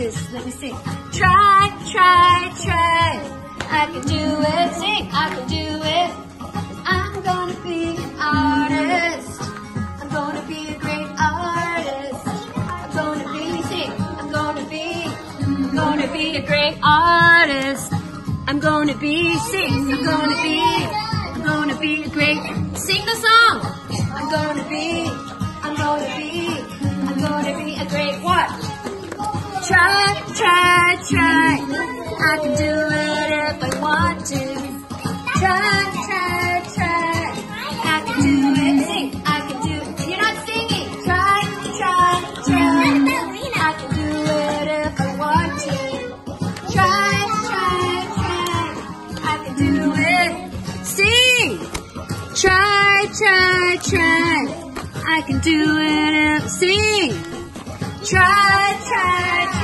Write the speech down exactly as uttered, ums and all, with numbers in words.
this. Let me sing. Try, try, try. I can do it. Sing. I can do it. I'm gonna be an artist. I'm gonna be a great artist. I'm gonna be, sing. I'm gonna be, I'm gonna be a great artist. I'm gonna be, sing. I'm gonna be, I'm gonna be a great, sing the song. I'm gonna be, I'm gonna be, I'm gonna be a great what? Try, try, try. I can do it if I want to. Try, try, try. I can do it. Sing. I can do it. You're not singing. Try, try, try. I can do it if I want to. Try, try, try. I can do it. Sing. Try, try, try. I can do it if, sing. Try, try, try.